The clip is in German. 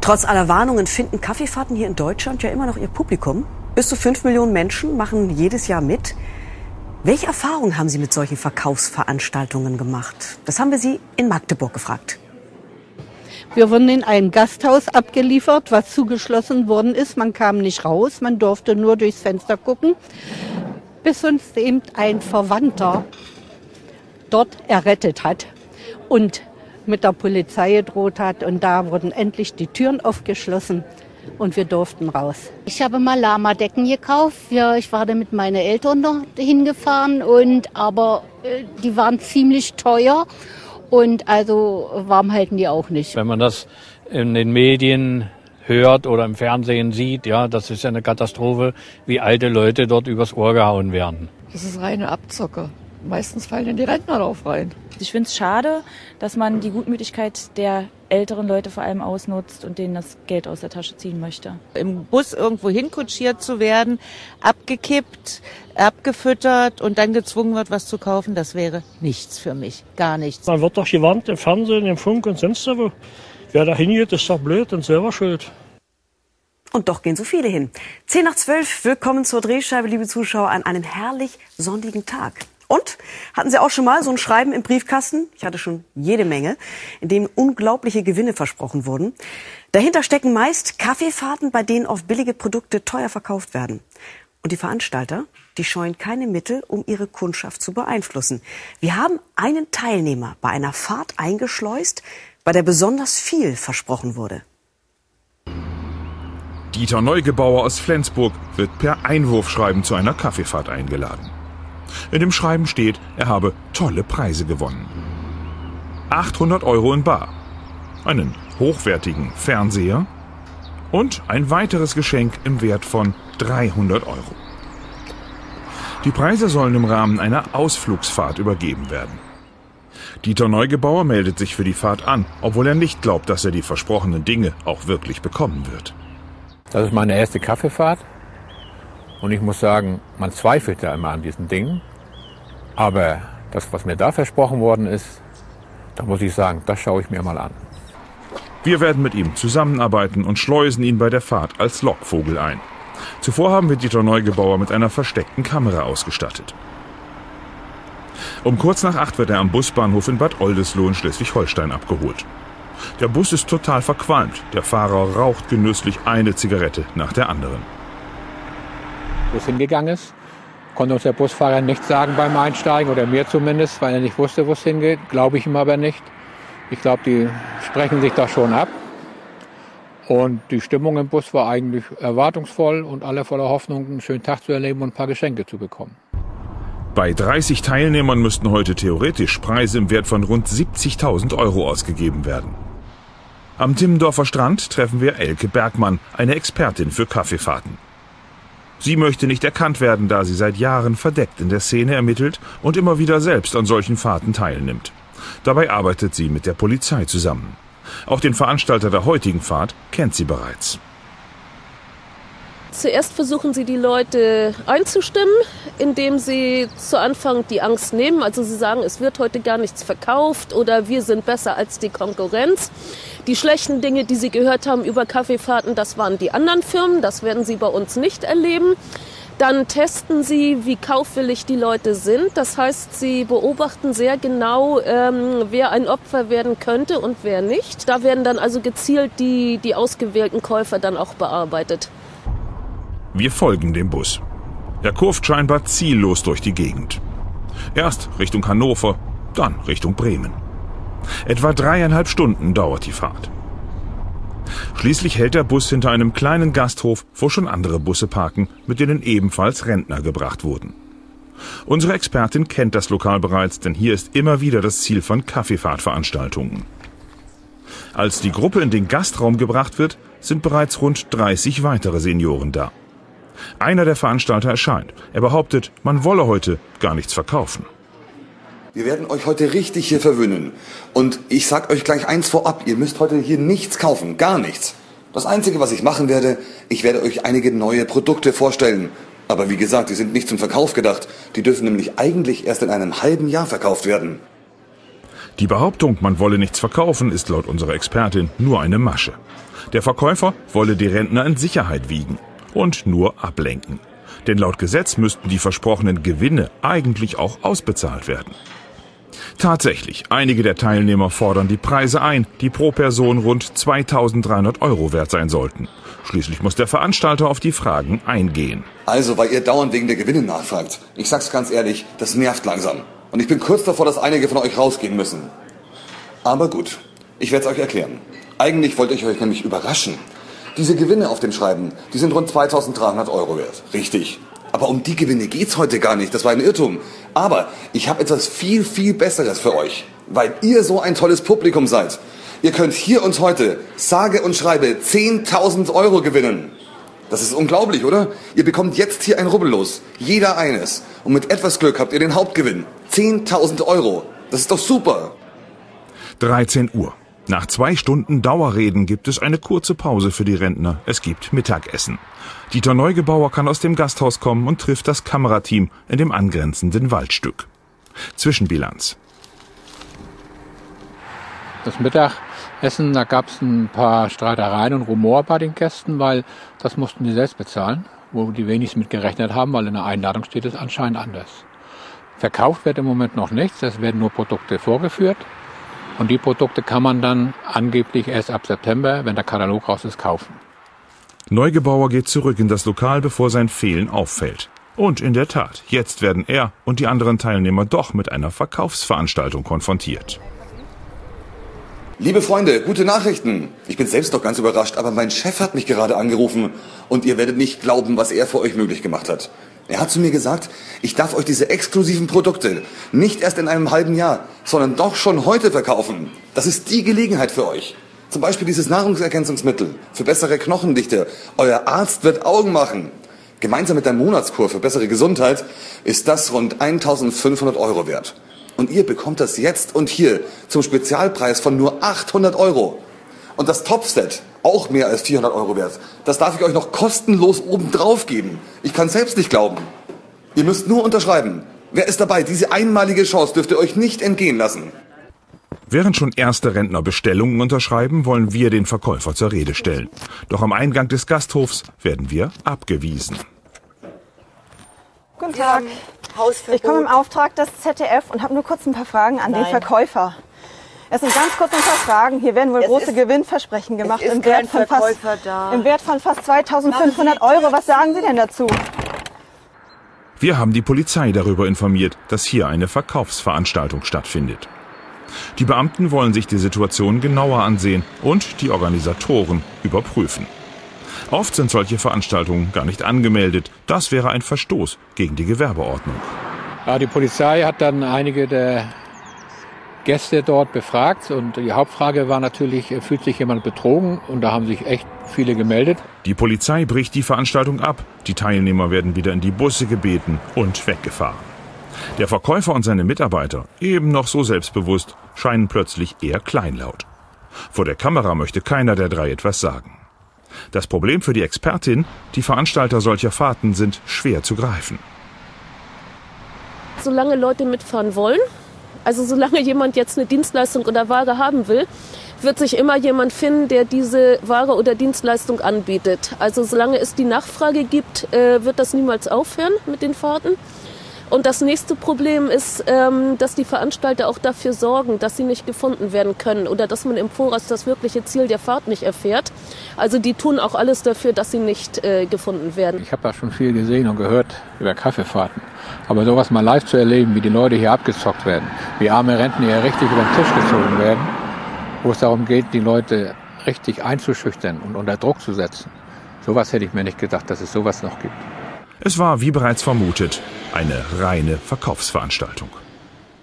Trotz aller Warnungen finden Kaffeefahrten hier in Deutschland ja immer noch ihr Publikum. Bis zu 5 Millionen Menschen machen jedes Jahr mit. Welche Erfahrungen haben Sie mit solchen Verkaufsveranstaltungen gemacht? Das haben wir Sie in Magdeburg gefragt. Wir wurden in ein Gasthaus abgeliefert, was zugeschlossen worden ist. Man kam nicht raus, man durfte nur durchs Fenster gucken, bis uns eben ein Verwandter dort errettet hat und mit der Polizei gedroht hat. Und da wurden endlich die Türen aufgeschlossen und wir durften raus. Ich habe mal Lama-Decken gekauft. Ja, ich war da mit meinen Eltern noch hingefahren, aber die waren ziemlich teuer und also warm halten die auch nicht. Wenn man das in den Medien hört oder im Fernsehen sieht, ja, das ist ja eine Katastrophe, wie alte Leute dort übers Ohr gehauen werden. Das ist reine Abzocke. Meistens fallen dann die Rentner drauf rein. Ich finde es schade, dass man die Gutmütigkeit der älteren Leute vor allem ausnutzt und denen das Geld aus der Tasche ziehen möchte. Im Bus irgendwo hinkutschiert zu werden, abgekippt, abgefüttert und dann gezwungen wird, was zu kaufen, das wäre nichts für mich, gar nichts. Man wird doch gewarnt im Fernsehen, im Funk und sonst wo. Wer da hingeht, ist doch blöd und selber schuld. Und doch gehen so viele hin. 10:12, willkommen zur Drehscheibe, liebe Zuschauer, an einem herrlich sonnigen Tag. Und? Hatten Sie auch schon mal so ein Schreiben im Briefkasten? Ich hatte schon jede Menge, in dem unglaubliche Gewinne versprochen wurden. Dahinter stecken meist Kaffeefahrten, bei denen oft billige Produkte teuer verkauft werden. Und die Veranstalter, die scheuen keine Mittel, um ihre Kundschaft zu beeinflussen. Wir haben einen Teilnehmer bei einer Fahrt eingeschleust, bei der besonders viel versprochen wurde. Dieter Neugebauer aus Flensburg wird per Einwurfschreiben zu einer Kaffeefahrt eingeladen. In dem Schreiben steht, er habe tolle Preise gewonnen. 800 € in bar, einen hochwertigen Fernseher und ein weiteres Geschenk im Wert von 300 €. Die Preise sollen im Rahmen einer Ausflugsfahrt übergeben werden. Dieter Neugebauer meldet sich für die Fahrt an, obwohl er nicht glaubt, dass er die versprochenen Dinge auch wirklich bekommen wird. Das ist meine erste Kaffeefahrt. Und ich muss sagen, man zweifelt ja immer an diesen Dingen. Aber das, was mir da versprochen worden ist, da muss ich sagen, das schaue ich mir mal an. Wir werden mit ihm zusammenarbeiten und schleusen ihn bei der Fahrt als Lockvogel ein. Zuvor haben wir Dieter Neugebauer mit einer versteckten Kamera ausgestattet. Um kurz nach 8 wird er am Busbahnhof in Bad Oldesloe in Schleswig-Holstein abgeholt. Der Bus ist total verqualmt. Der Fahrer raucht genüsslich eine Zigarette nach der anderen. Wo es hingegangen ist, konnte uns der Busfahrer nicht sagen beim Einsteigen, oder mir zumindest, weil er nicht wusste, wo es hingeht. Glaube ich ihm aber nicht. Ich glaube, die sprechen sich da schon ab. Und die Stimmung im Bus war eigentlich erwartungsvoll und alle voller Hoffnung, einen schönen Tag zu erleben und ein paar Geschenke zu bekommen. Bei 30 Teilnehmern müssten heute theoretisch Preise im Wert von rund 70.000 € ausgegeben werden. Am Timmendorfer Strand treffen wir Elke Bergmann, eine Expertin für Kaffeefahrten. Sie möchte nicht erkannt werden, da sie seit Jahren verdeckt in der Szene ermittelt und immer wieder selbst an solchen Fahrten teilnimmt. Dabei arbeitet sie mit der Polizei zusammen. Auch den Veranstalter der heutigen Fahrt kennt sie bereits. Zuerst versuchen sie, die Leute einzustimmen, indem sie zu Anfang die Angst nehmen. Also sie sagen, es wird heute gar nichts verkauft oder wir sind besser als die Konkurrenz. Die schlechten Dinge, die sie gehört haben über Kaffeefahrten, das waren die anderen Firmen. Das werden sie bei uns nicht erleben. Dann testen sie, wie kaufwillig die Leute sind. Das heißt, sie beobachten sehr genau, wer ein Opfer werden könnte und wer nicht. Da werden dann also gezielt die ausgewählten Käufer dann auch bearbeitet. Wir folgen dem Bus. Er kurvt scheinbar ziellos durch die Gegend. Erst Richtung Hannover, dann Richtung Bremen. Etwa 3,5 Stunden dauert die Fahrt. Schließlich hält der Bus hinter einem kleinen Gasthof, wo schon andere Busse parken, mit denen ebenfalls Rentner gebracht wurden. Unsere Expertin kennt das Lokal bereits, denn hier ist immer wieder das Ziel von Kaffeefahrtveranstaltungen. Als die Gruppe in den Gastraum gebracht wird, sind bereits rund 30 weitere Senioren da. Einer der Veranstalter erscheint. Er behauptet, man wolle heute gar nichts verkaufen. Wir werden euch heute richtig hier verwöhnen. Und ich sag euch gleich eins vorab, ihr müsst heute hier nichts kaufen, gar nichts. Das Einzige, was ich machen werde, ich werde euch einige neue Produkte vorstellen. Aber wie gesagt, die sind nicht zum Verkauf gedacht. Die dürfen nämlich eigentlich erst in einem halben Jahr verkauft werden. Die Behauptung, man wolle nichts verkaufen, ist laut unserer Expertin nur eine Masche. Der Verkäufer wolle die Rentner in Sicherheit wiegen und nur ablenken. Denn laut Gesetz müssten die versprochenen Gewinne eigentlich auch ausbezahlt werden. Tatsächlich, einige der Teilnehmer fordern die Preise ein, die pro Person rund 2.300 € wert sein sollten. Schließlich muss der Veranstalter auf die Fragen eingehen. Also, weil ihr dauernd wegen der Gewinne nachfragt. Ich sag's ganz ehrlich, das nervt langsam. Und ich bin kurz davor, dass einige von euch rausgehen müssen. Aber gut, ich werde es euch erklären. Eigentlich wollte ich euch nämlich überraschen. Diese Gewinne auf dem Schreiben, die sind rund 2.300 € wert. Richtig. Aber um die Gewinne geht's heute gar nicht. Das war ein Irrtum. Aber ich habe etwas viel, viel Besseres für euch. Weil ihr so ein tolles Publikum seid. Ihr könnt hier und heute, sage und schreibe, 10.000 € gewinnen. Das ist unglaublich, oder? Ihr bekommt jetzt hier ein Rubbellos. Jeder eines. Und mit etwas Glück habt ihr den Hauptgewinn. 10.000 €. Das ist doch super. 13 Uhr. Nach 2 Stunden Dauerreden gibt es eine kurze Pause für die Rentner. Es gibt Mittagessen. Dieter Neugebauer kann aus dem Gasthaus kommen und trifft das Kamerateam in dem angrenzenden Waldstück. Zwischenbilanz. Das Mittagessen, da gab es ein paar Streitereien und Rumor bei den Gästen, weil das mussten die selbst bezahlen, wo die wenigstens mit gerechnet haben, weil in der Einladung steht es anscheinend anders. Verkauft wird im Moment noch nichts, es werden nur Produkte vorgeführt. Und die Produkte kann man dann angeblich erst ab September, wenn der Katalog raus ist, kaufen. Neugebauer geht zurück in das Lokal, bevor sein Fehlen auffällt. Und in der Tat, jetzt werden er und die anderen Teilnehmer doch mit einer Verkaufsveranstaltung konfrontiert. Liebe Freunde, gute Nachrichten. Ich bin selbst noch ganz überrascht, aber mein Chef hat mich gerade angerufen. Und ihr werdet nicht glauben, was er für euch möglich gemacht hat. Er hat zu mir gesagt, ich darf euch diese exklusiven Produkte nicht erst in einem halben Jahr, sondern doch schon heute verkaufen. Das ist die Gelegenheit für euch. Zum Beispiel dieses Nahrungsergänzungsmittel für bessere Knochendichte. Euer Arzt wird Augen machen. Gemeinsam mit der Monatskur für bessere Gesundheit ist das rund 1.500 € wert. Und ihr bekommt das jetzt und hier zum Spezialpreis von nur 800 €. Und das Topset, auch mehr als 400 € wert, das darf ich euch noch kostenlos obendrauf geben. Ich kann selbst nicht glauben. Ihr müsst nur unterschreiben. Wer ist dabei? Diese einmalige Chance dürft ihr euch nicht entgehen lassen. Während schon erste Rentner Bestellungen unterschreiben, wollen wir den Verkäufer zur Rede stellen. Doch am Eingang des Gasthofs werden wir abgewiesen. Guten Tag. Ich komme im Auftrag des ZDF und habe nur kurz ein paar Fragen an den Verkäufer. Es sind ganz kurz ein paar Fragen. Hier werden wohl große Gewinnversprechen gemacht im Wert von fast 2.500 €. Was sagen Sie denn dazu? Wir haben die Polizei darüber informiert, dass hier eine Verkaufsveranstaltung stattfindet. Die Beamten wollen sich die Situation genauer ansehen und die Organisatoren überprüfen. Oft sind solche Veranstaltungen gar nicht angemeldet. Das wäre ein Verstoß gegen die Gewerbeordnung. Ja, die Polizei hat dann einige der Gäste dort befragt und die Hauptfrage war natürlich, fühlt sich jemand betrogen? Und da haben sich echt viele gemeldet. Die Polizei bricht die Veranstaltung ab. Die Teilnehmer werden wieder in die Busse gebeten und weggefahren. Der Verkäufer und seine Mitarbeiter, eben noch so selbstbewusst, scheinen plötzlich eher kleinlaut. Vor der Kamera möchte keiner der drei etwas sagen. Das Problem für die Expertin, die Veranstalter solcher Fahrten sind schwer zu greifen. Solange Leute mitfahren wollen, also solange jemand jetzt eine Dienstleistung oder Ware haben will, wird sich immer jemand finden, der diese Ware oder Dienstleistung anbietet. Also solange es die Nachfrage gibt, wird das niemals aufhören mit den Fahrten. Und das nächste Problem ist, dass die Veranstalter auch dafür sorgen, dass sie nicht gefunden werden können oder dass man im Voraus das wirkliche Ziel der Fahrt nicht erfährt. Also die tun auch alles dafür, dass sie nicht gefunden werden. Ich habe da schon viel gesehen und gehört über Kaffeefahrten. Aber sowas mal live zu erleben, wie die Leute hier abgezockt werden, wie arme Rentner hier richtig über den Tisch gezogen werden, wo es darum geht, die Leute richtig einzuschüchtern und unter Druck zu setzen. Sowas hätte ich mir nicht gedacht, dass es sowas noch gibt. Es war, wie bereits vermutet, eine reine Verkaufsveranstaltung.